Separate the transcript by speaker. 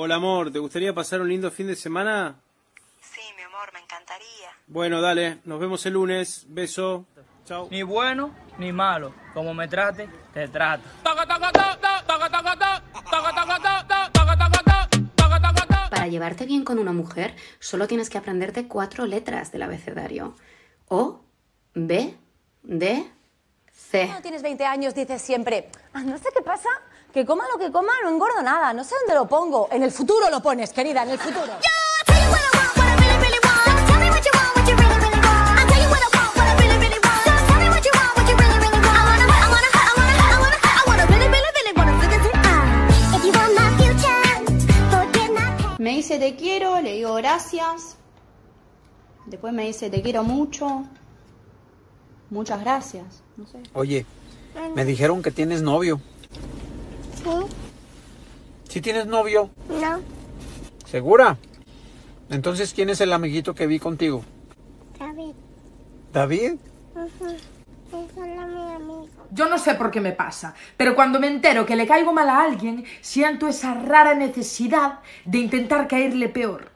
Speaker 1: Hola amor, ¿te gustaría pasar un lindo fin de semana?
Speaker 2: Sí, mi amor, me encantaría.
Speaker 1: Bueno, dale, nos vemos el lunes. Beso. Chao.
Speaker 3: Ni bueno ni malo. Como me trate, te trato.
Speaker 4: Para llevarte bien con una mujer, solo tienes que aprenderte 4 letras del abecedario. O, B, D, C.
Speaker 5: Cuando tienes 20 años dices siempre, no sé qué pasa, que coma lo que coma no engordo nada, no sé dónde lo pongo. En el futuro lo pones, querida, en el futuro.
Speaker 6: Me dice te quiero, le digo gracias. Después me dice te quiero mucho. Muchas gracias. No sé.
Speaker 7: Oye, me dijeron que tienes novio.
Speaker 8: ¿Sí?
Speaker 7: ¿Sí tienes novio?
Speaker 8: No.
Speaker 7: ¿Segura? Entonces, ¿quién es el amiguito que vi contigo?
Speaker 8: David.
Speaker 7: ¿David?
Speaker 8: Es solo mi amigo.
Speaker 9: Yo no sé por qué me pasa, pero cuando me entero que le caigo mal a alguien, siento esa rara necesidad de intentar caerle peor.